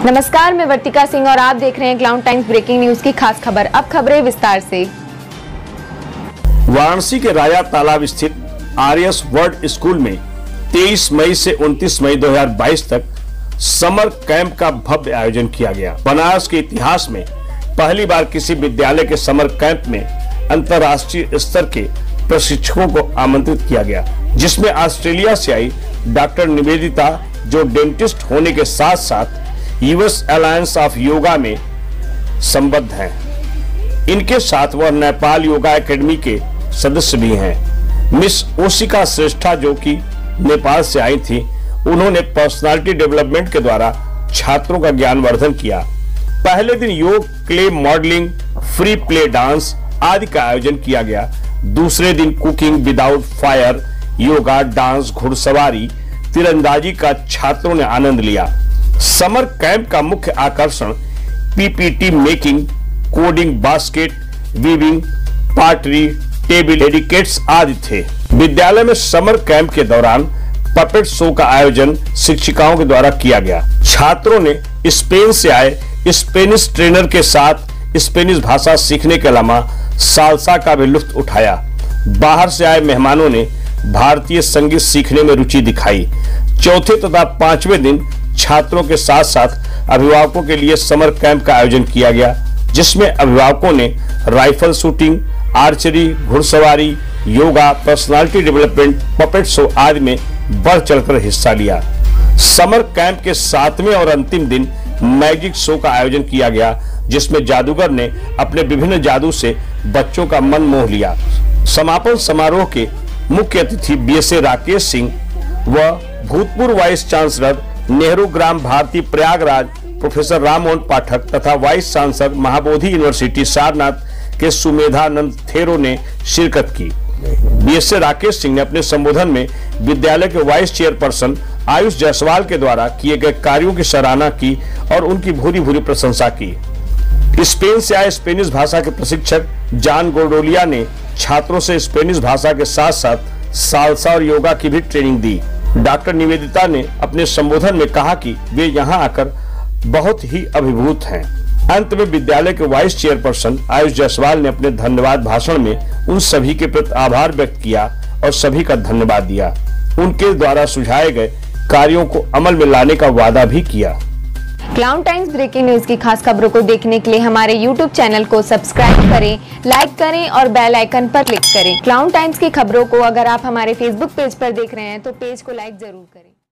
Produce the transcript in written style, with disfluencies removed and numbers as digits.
नमस्कार, मैं वर्तिका सिंह और आप देख रहे हैं क्लाउड टाइम्स ब्रेकिंग न्यूज की खास खबर। अब खबरें विस्तार से। वाराणसी के राजा तालाब स्थित आरएस वर्ल्ड स्कूल में 23 मई से 29 मई 2022 तक समर कैंप का भव्य आयोजन किया गया। बनारस के इतिहास में पहली बार किसी विद्यालय के समर कैंप में अंतर्राष्ट्रीय स्तर के प्रशिक्षकों को आमंत्रित किया गया, जिसमें ऑस्ट्रेलिया से आई डॉक्टर निवेदिता, जो डेंटिस्ट होने के साथ साथ यूएस अलायंस ऑफ योगा में संबद्ध हैं। इनके साथ वह नेपाल योगा एकेडमी के सदस्य भी हैं। मिस ओशिका श्रेष्ठा, जो कि नेपाल से आई थी, उन्होंने पर्सनालिटी डेवलपमेंट के द्वारा छात्रों का ज्ञानवर्धन किया। पहले दिन योग, clay modelling, free play dance आदि का आयोजन किया गया। दूसरे दिन cooking without fire, yoga, dance, घुड़सवारी, तीरंदाजी का छात्रों ने आनंद लिया। समर कैंप का मुख्य आकर्षण PPT making, coding, basket weaving, pottery, table etiquettes आदि थे। विद्यालय में समर कैंप के दौरान पपेट शो का आयोजन शिक्षिकाओं के द्वारा किया गया। छात्रों ने स्पेन से आए स्पेनिश ट्रेनर के साथ स्पेनिश भाषा सीखने के अलावा सालसा का भी लुत्फ उठाया। बाहर से आए मेहमानों ने भारतीय संगीत सीखने में रुचि दिखाई। चौथे तथा पांचवें दिन छात्रों के साथ साथ अभिभावकों के लिए समर कैंप का आयोजन किया गया, जिसमें अभिभावकों ने राइफल शूटिंग, आर्चरी, घुड़सवारी, yoga, personality development, puppet show आदि में बढ़ चढ़कर हिस्सा लिया। समर कैंप के 7वें और अंतिम दिन मैजिक शो का आयोजन किया गया, जिसमें जादूगर ने अपने विभिन्न जादू से बच्चों का मन मोह लिया। समापन समारोह के मुख्य अतिथि बीएसए राकेश सिंह व भूतपूर्व vice chancellor Nehru Gram Bharati Prayagraj professor Ram Mohan Pathak तथा वाइस सांसद महाबोधि यूनिवर्सिटी सारनाथ के सुमेधानंद थेरो ने शिरकत की। बीएसए राकेश सिंह ने अपने संबोधन में विद्यालय के वाइस चेयरपर्सन आयुष जायसवाल के द्वारा किए गए कार्यों की सराहना की और उनकी भूरी भूरी प्रशंसा की। स्पेन से आए स्पेनिश भाषा के प्रशिक्षक जान गोर्डोलिया ने छात्रों से स्पेनिश भाषा के साथ साथ सालसा और योगा की भी ट्रेनिंग दी। डॉक्टर निवेदिता ने अपने संबोधन में कहा कि वे यहां आकर बहुत ही अभिभूत हैं। अंत में विद्यालय के वाइस चेयरपर्सन आयुष जायसवाल ने अपने धन्यवाद भाषण में उन सभी के प्रति आभार व्यक्त किया और सभी का धन्यवाद दिया। उनके द्वारा सुझाए गए कार्यों को अमल में लाने का वादा भी किया। क्लाउड टाइम्स ब्रेकिंग न्यूज की खास खबरों को देखने के लिए हमारे YouTube चैनल को सब्सक्राइब करें, लाइक करें और बेल आइकन पर क्लिक करें। क्लाउड टाइम्स की खबरों को अगर आप हमारे Facebook पेज पर देख रहे हैं तो पेज को लाइक जरूर करें।